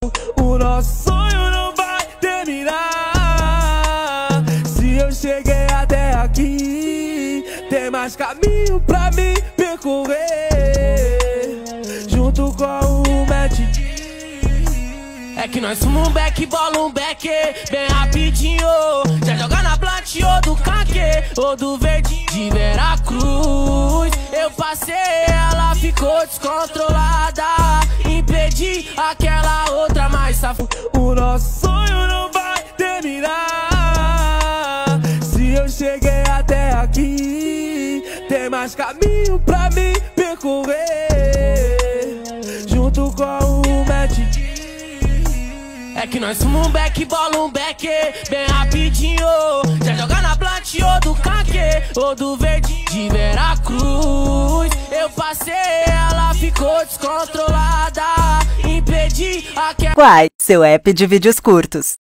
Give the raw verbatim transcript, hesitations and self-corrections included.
O nosso sonho não vai terminar. Se eu cheguei até aqui, tem mais caminho pra mim percorrer. Junto com o Matt D. É que nós somos um back, bola um back bem rapidinho. Já joga na plant ou do caque ou do verde de Veracruz. Eu passei, ela ficou descontrolada. Impedi aquela outra mais safada. O nosso sonho não vai terminar. Se eu cheguei até aqui, tem mais caminho pra mim percorrer. Junto com o Matt D. É que nós somos um back, bola um back bem rapidinho. Já joga na plant ou do caque ou do verde de Veracruz. Eu passei, ela ficou descontrolada. Impedi aquela... Quai, seu app de vídeos curtos.